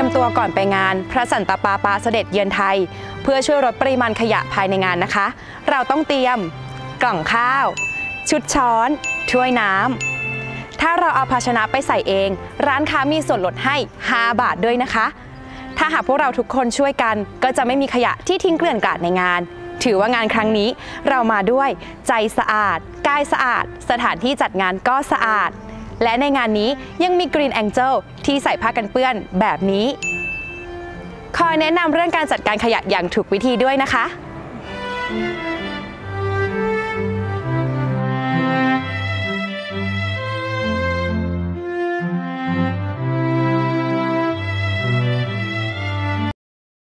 รียมตัวก่อนไปงานพระสันตะปาปาเสด็จเยือนไทยเพื่อช่วยลดปริมาณขยะภายในงานนะคะเราต้องเตรียมกล่องข้าวชุดช้อนถ้วยน้ำถ้าเราเอาภาชนะไปใส่เองร้านค้ามีส่วนลดให้5 บาทด้วยนะคะถ้าหากพวกเราทุกคนช่วยกันก็จะไม่มีขยะที่ทิ้งเกลื่อนกลาดในงานถือว่างานครั้งนี้เรามาด้วยใจสะอาดกายสะอาดสถานที่จัดงานก็สะอาดและในงานนี้ยังมี Green Angel ที่ใส่ผ้ากันเปื้อนแบบนี้คอยแนะนำเรื่องการจัดการขยะอย่างถูกวิธีด้วยนะคะ